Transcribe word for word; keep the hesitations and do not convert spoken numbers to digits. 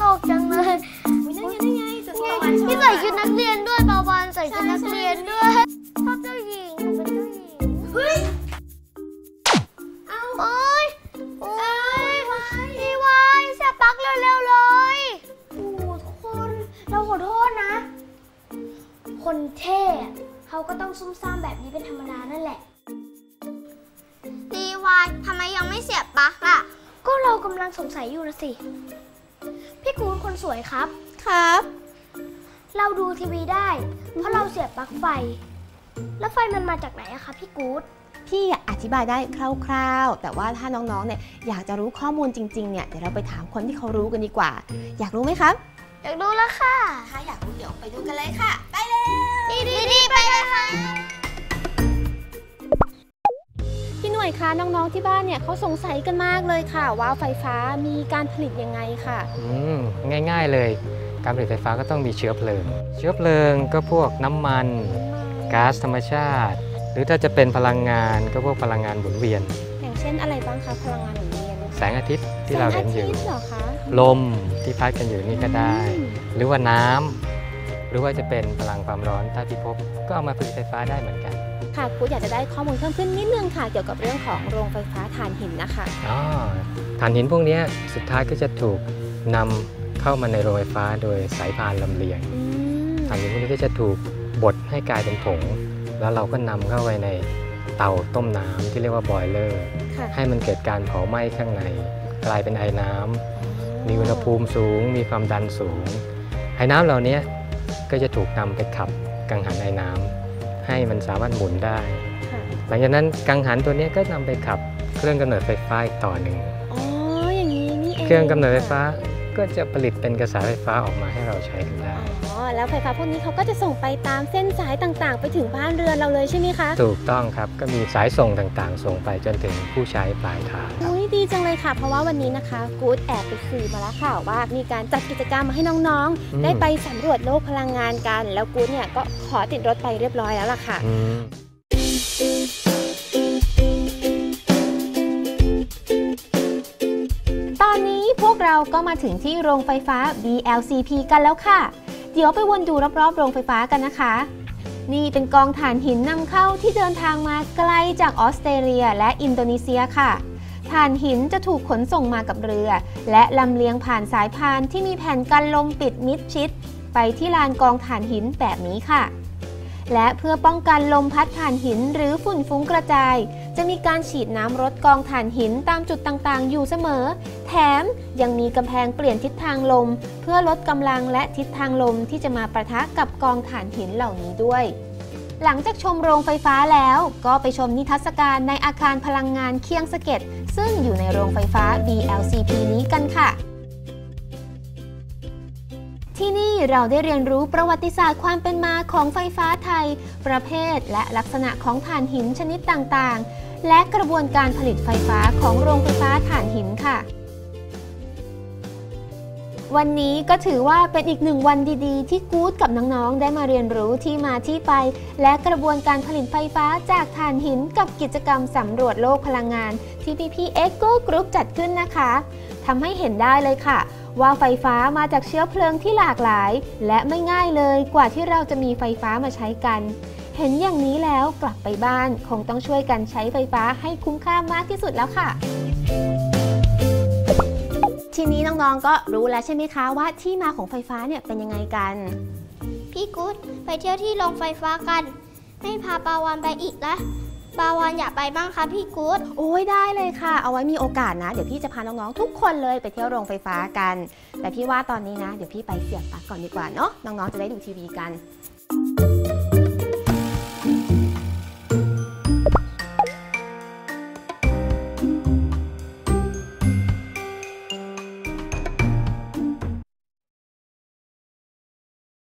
กจังเลยนั่นไงนั่นไงพี่ใส่ชุดนักเรียนด้วยปาวานใส่ชุดนักเรียนด้วยชอบเจ้าหญิงเป็นเจ้าหญิงเฮ้ยเอาโอ๊ยโอ๊ยพี่วายเสียปักเร็วๆเลยโอ้ทุกคนเราขอโทษนะคนเท่เขาก็ต้องซุ่มซ่ามแบบนี้เป็นธรรมดานั่นแหละดีวายทำไมยังไม่เสียบปลั๊กล่ะก็เรากำลังสงสัยอยู่นะสิพี่กู๊ดคนสวยครับครับเราดูทีวีได้เพราะเราเสียบปลั๊กไฟแล้วไฟมันมาจากไหนอะคะพี่กู๊ดพี่อธิบายได้คร่าวๆแต่ว่าถ้าน้องๆเนี่ยอยากจะรู้ข้อมูลจริงๆเนี่ยเดี๋ยวเราไปถามคนที่เขารู้กันดีกว่าอยากรู้ไหมครับอยากรู้แล้วค่ะถ้าอยากรู้เดี๋ยวไปดูกันเลยค่ะไปเลยดีดีดีไปเลยค่ะพี่หน่วยคะน้องๆที่บ้านเนี่ยเขาสงสัยกันมากเลยค่ะว่าไฟฟ้ามีการผลิตยังไงค่ะอืมง่ายๆเลยการผลิตไฟฟ้าก็ต้องมีเชื้อเพลิงเชื้อเพลิงก็พวกน้ำมันก๊าซธรรมชาติหรือถ้าจะเป็นพลังงานก็พวกพลังงานหมุนเวียนอย่างเช่นอะไรบ้างคะพลังงานหมุนเวียนแสงอาทิตย์ที่เราเห็นอยู่ลมที่พัดกันอยู่นี่ก็ได้หรือว่าน้ำหรือว่าจะเป็นพลังความร้อนธาตุพิภพก็เอามาผลิตไฟฟ้าได้เหมือนกันค่ะกูอยากจะได้ข้อมูลเพิ่มขึ้นนิดนึงค่ะเกี่ยวกับเรื่องของโรงไฟฟ้าถ่านหินนะคะอ๋อถ่านหินพวกนี้สุดท้ายก็จะถูกนำเข้ามาในโรงไฟฟ้าโดยสายพานลำเลียงถ่านหินพวกนี้ก็จะถูกบดให้กลายเป็นผงแล้วเราก็นำเข้าไปในเตาต้มน้ำที่เรียกว่าบอยเลอร์ให้มันเกิดการเผาไหม้ข้างในกลายเป็นไอน้ำมีอุณหภูมิสูงมีความดันสูงไอน้ำเหล่านี้ก็จะถูกนำไปขับกังหันไอน้ำให้มันสามารถหมุนได้หลังจากนั้นกังหันตัวนี้ก็นำไปขับเครื่องกำเนิดไฟฟ้าอีกต่อหนึ่งอ๋ออย่างนี้นี่เองเครื่องกำเนิดไฟฟ้าก็จะผลิตเป็นกระแสไฟฟ้าออกมาให้เราใช้กันได้อ๋อแล้วไฟฟ้าพวกนี้เขาก็จะส่งไปตามเส้นสายต่างๆไปถึงบ้านเรือนเราเลยใช่ไหมคะถูกต้องครับก็มีสายส่งต่างๆส่งไปจนถึงผู้ใช้ปลายทางอุ้ยดีจังเลยค่ะเพราะว่าวันนี้นะคะกู๊ดแอบไปสื่อมาแล้วค่ะว่ามีการจัดกิจกรรมมาให้น้องๆได้ไปสำรวจโลกพลังงานกันแล้วกู๊ดเนี่ยก็ขอติดรถไปเรียบร้อยแล้วล่ะค่ะตอนนี้พวกเราก็มาถึงที่โรงไฟฟ้า บี แอล ซี พี กันแล้วค่ะเดี๋ยวไปวนดูรอบๆโรงไฟฟ้ากันนะคะนี่เป็นกองถ่านหินนำเข้าที่เดินทางมาไกลจากออสเตรเลียและอินโดนีเซียค่ะถ่านหินจะถูกขนส่งมากับเรือและลำเลียงผ่านสายพานที่มีแผ่นกันลมปิดมิดชิดไปที่ลานกองถ่านหินแบบนี้ค่ะและเพื่อป้องกันลมพัดถ่านหินหรือฝุ่นฟุ้งกระจายจะมีการฉีดน้ำรดกองถ่านหินตามจุดต่างๆอยู่เสมอแถมยังมีกำแพงเปลี่ยนทิศทางลมเพื่อลดกำลังและทิศทางลมที่จะมาปะทะกับกองถ่านหินเหล่านี้ด้วยหลังจากชมโรงไฟฟ้าแล้วก็ไปชมนิทรรศการในอาคารพลังงานเคียงสะเก็ดซึ่งอยู่ในโรงไฟฟ้า บี แอล ซี พี นี้กันค่ะที่นี่เราได้เรียนรู้ประวัติศาสตร์ความเป็นมาของไฟฟ้าไทยประเภทและลักษณะของถ่านหินชนิดต่างๆและกระบวนการผลิตไฟฟ้าของโรงไฟฟ้าถ่านหินค่ะวันนี้ก็ถือว่าเป็นอีกหนึ่งวันดีๆที่กู๊ดกับน้องๆได้มาเรียนรู้ที่มาที่ไปและกระบวนการผลิตไฟฟ้าจากถ่านหินกับกิจกรรมสำรวจโลกพลังงานที่พี่ๆ Echo Group จัดขึ้นนะคะทำให้เห็นได้เลยค่ะว่าไฟฟ้ามาจากเชื้อเพลิงที่หลากหลายและไม่ง่ายเลยกว่าที่เราจะมีไฟฟ้ามาใช้กันเห็นอย่างนี้แล้วกลับไปบ้านคงต้องช่วยกันใช้ไฟฟ้าให้คุ้มค่ามากที่สุดแล้วค่ะทีนี้น้องๆก็รู้แล้วใช่ไหมคะว่าที่มาของไฟฟ้าเนี่ยเป็นยังไงกันพี่กู๊ดไปเที่ยวที่โรงไฟฟ้ากันไม่พาปาวานไปอีกละปาวานอยากไปบ้างคะพี่กู๊ดโอ้ยได้เลยค่ะเอาไว้มีโอกาสนะเดี๋ยวพี่จะพาน้องๆทุกคนเลยไปเที่ยวโรงไฟฟ้ากันแต่พี่ว่าตอนนี้นะเดี๋ยวพี่ไปเสียบปลั๊กก่อนดีกว่าเนาะน้องๆจะได้ดูทีวีกัน